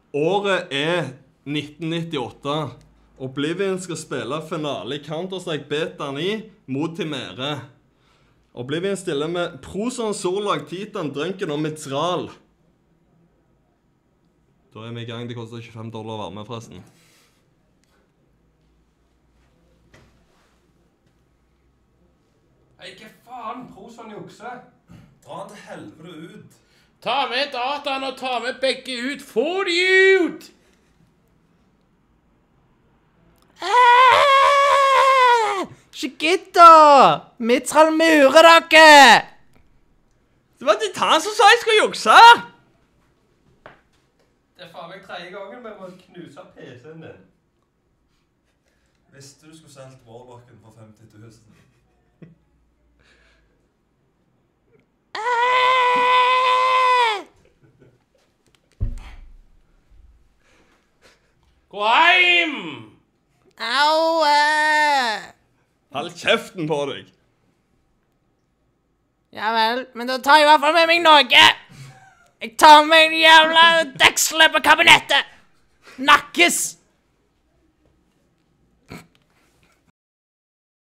Året er 1998. Oblivion skal spille finale i Counter-Strike Beta 9 mot Timere. Oblivion stiller med Prozon, Solag, Titan, Drunken og Mizral. Da er vi i gang. Det koster $25 å være med, forresten. Hei, hva faen? Prozon jukse. Dra han til helvete ut. Ta med dataen og ta med begge ut. Få de ut! Ikke gidd da! Mizral murer dere! Det var Titan som sa jeg skulle jukse! Det er faen meg 3. gangen vi må knuse PC-en din. Visste du skulle selgt Warlocken for 50 000? Gå heim! Au! Hold kjeften på deg. Ja vel, men da tar jeg i hvert fall med meg noe. Jeg tar med meg en jævla deksel på kabinettet. Nakkes!